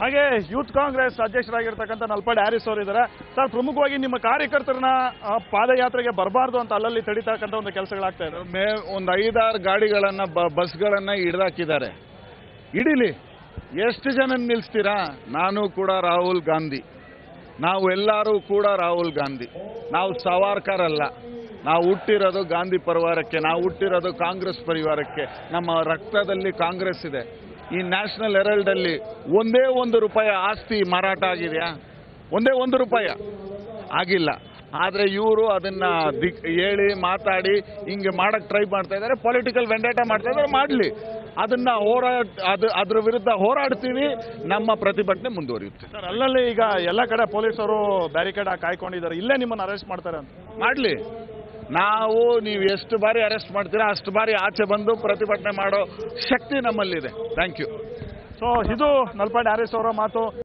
ಹಾಗೆ ಯೂತ್ ಕಾಂಗ್ರೆಸ್ ಅಧ್ಯಕ್ಷರಾಗಿರ್ತಕ್ಕಂಥ ನಲ್ಪಾಡ್ ಹ್ಯಾರಿಸ್ ಅವರು ಇದ್ದಾರೆ. ಸರ್, ಪ್ರಮುಖವಾಗಿ ನಿಮ್ಮ ಕಾರ್ಯಕರ್ತರನ್ನ ಪಾದಯಾತ್ರೆಗೆ ಬರಬಾರ್ದು ಅಂತ ಅಲ್ಲಲ್ಲಿ ತಡೀತಕ್ಕಂಥ ಒಂದು ಕೆಲಸಗಳಾಗ್ತಾ ಇದೆ. ಒಂದು 5-6 ಗಾಡಿಗಳನ್ನ ಬಸ್ಗಳನ್ನ ಹಿಡ್ದಾಕಿದ್ದಾರೆ. ಹಿಡಿಲಿ, ಎಷ್ಟು ಜನ ನಿಲ್ಲಿಸ್ತೀರಾ? ನಾನು ಕೂಡ ರಾಹುಲ್ ಗಾಂಧಿ, ನಾವು ಎಲ್ಲರೂ ಕೂಡ ರಾಹುಲ್ ಗಾಂಧಿ. ನಾವು ಸವಾರ್ಕರ್ ಅಲ್ಲ, ನಾವು ಹುಟ್ಟಿರೋದು ಗಾಂಧಿ ಪರಿವಾರಕ್ಕೆ, ನಾವು ಹುಟ್ಟಿರೋದು ಕಾಂಗ್ರೆಸ್ ಪರಿವಾರಕ್ಕೆ. ನಮ್ಮ ರಕ್ತದಲ್ಲಿ ಕಾಂಗ್ರೆಸ್ ಇದೆ. ಈ ನ್ಯಾಷನಲ್ ಹೆರಾಲ್ಡ್ ಅಲ್ಲಿ ಒಂದೇ ₹1 ಆಸ್ತಿ ಮಾರಾಟ ಆಗಿದೆಯಾ? ಒಂದೇ ₹1 ಆಗಿಲ್ಲ. ಆದರೆ ಇವರು ಅದನ್ನ ಹೇಳಿ ಮಾತಾಡಿ ಹಿಂಗೆ ಮಾಡಕ್ ಟ್ರೈ ಮಾಡ್ತಾ ಇದ್ದಾರೆ. ಪೊಲಿಟಿಕಲ್ ವೆಂಡೇಟ ಮಾಡ್ತಾ ಇದ್ದಾರೆ. ಮಾಡಲಿ, ಅದನ್ನ ಅದ್ರ ವಿರುದ್ಧ ಹೋರಾಡ್ತೀವಿ. ನಮ್ಮ ಪ್ರತಿಭಟನೆ ಮುಂದುವರಿಯುತ್ತೆ. ಸರ್, ಅಲ್ಲಲ್ಲಿ ಈಗ ಎಲ್ಲ ಕಡೆ ಪೊಲೀಸರು ಬ್ಯಾರಿಕೇಡ್ ಹಾಕಿ ಕಾಯ್ಕೊಂಡಿದ್ದಾರೆ. ಇಲ್ಲೇ ನಿಮ್ಮನ್ನು ಅರೆಸ್ಟ್ ಮಾಡ್ತಾರೆ ಅಂತ. ಮಾಡಲಿ, ನೀವು ಎಷ್ಟು ಬಾರಿ ಅರೆಸ್ಟ್ ಮಾಡ್ತೀರಾ ಅಷ್ಟು ಬಾರಿ ಆಚೆ ಬಂದು ಪ್ರತಿಭಟನೆ ಮಾಡೋ ಶಕ್ತಿ ನಮ್ಮಲ್ಲಿದೆ. Thank you. ಸೊ ಇದು ನಲ್ಪಾಡ್ ಹ್ಯಾರಿಸ್ ಅವರ ಮಾತು.